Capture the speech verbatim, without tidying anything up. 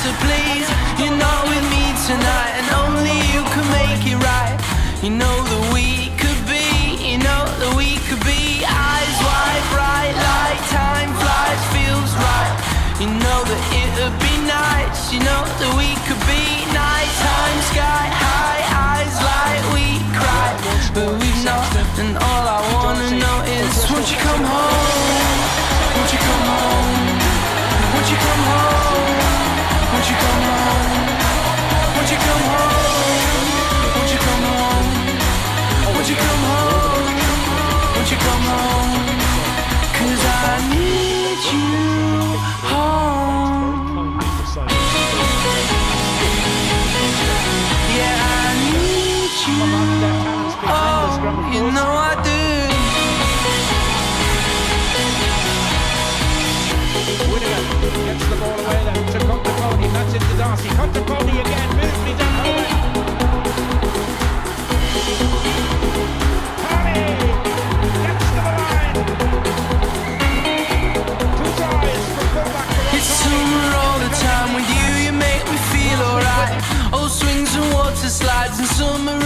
to please. You're not with me tonight, and only you can make it right. You know that we could be, you know that we could be eyes wide, bright like time flies, feels right. You know that it'd be nice, you know that we could be nighttime, sky high, eyes like we cry, but we've not. And all I wanna know is, won't you come home? Won't you come home? Won't you come home? Won't you come home? Won't you come home? Won't you come home? Won't you come home? Won't you come home? 'Cause I need you home. Yeah, I need you. Oh, you know I do. Gets the ball away then to Contepone, that's into Darcy. Contepone again, moves me down the way. Kearney gets to the line. Two tries from fullback. It's summer all the time with you, you make me feel alright. Old swings and water slides and summer